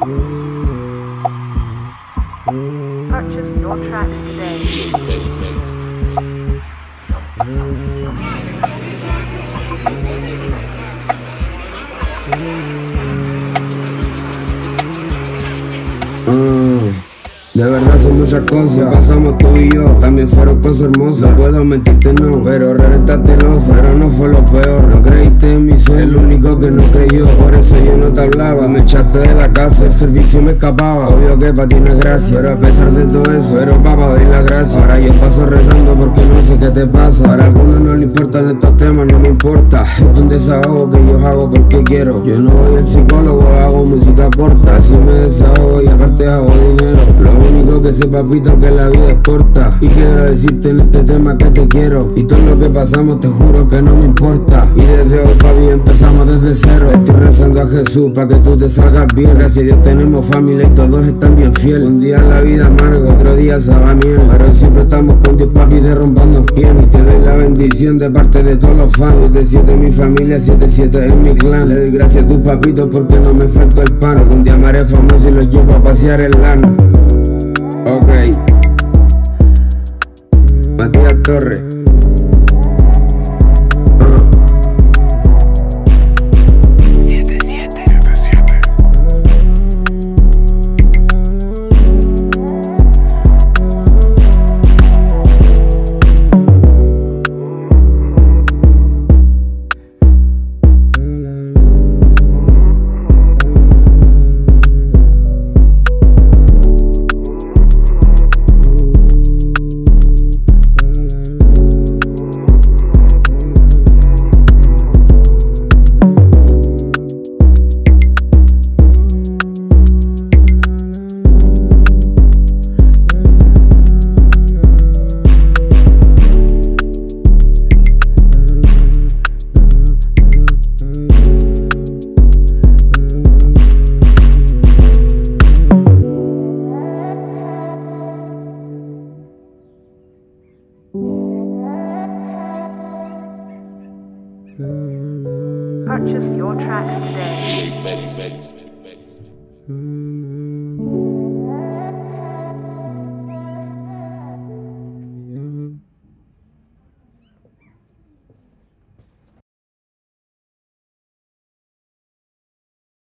Purchase your tracks today. De verdad son muchas cosas, pasamos tú y yo, también fueron cosas hermosas. No puedo mentirte, no, pero reventaste el oso. Pero no fue lo peor, no creíste en mí, soy el único que no creyó. Por eso yo no te hablaba, me echaste de la casa, el servicio me escapaba. Obvio que pa' ti no es gracia, pero a pesar de todo eso, pero papá doy las gracias. Ahora yo paso rezando porque no sé qué te pasa. Para algunos no le importan estos temas, no me importa. Es un desahogo que yo hago porque quiero. Yo no voy al psicólogo, hago música corta. Así me desahogo y aparte hago dinero. Lo único que sé, papito, que la vida es corta. Y quiero decirte en este tema que te quiero. Y todo lo que pasamos te juro que no me importa. Y desde hoy papi empezamos desde cero. Estoy rezando a Jesús pa' que tú te salgas bien. Gracias a Dios tenemos familia y todos están bien fieles. Un día la vida amarga, otro día sabe miel. Pero siempre estamos con Dios papi derrumbando quién. Y te doy la bendición de parte de todos los fans. 7-7 mi familia, 7-7 es mi clan. Le doy gracias a tus papitos porque no me faltó el pan. Algún día me haré famoso y los llevo a pasear el lano. Ok, Matías Torres. Purchase your tracks today. Big Betty face.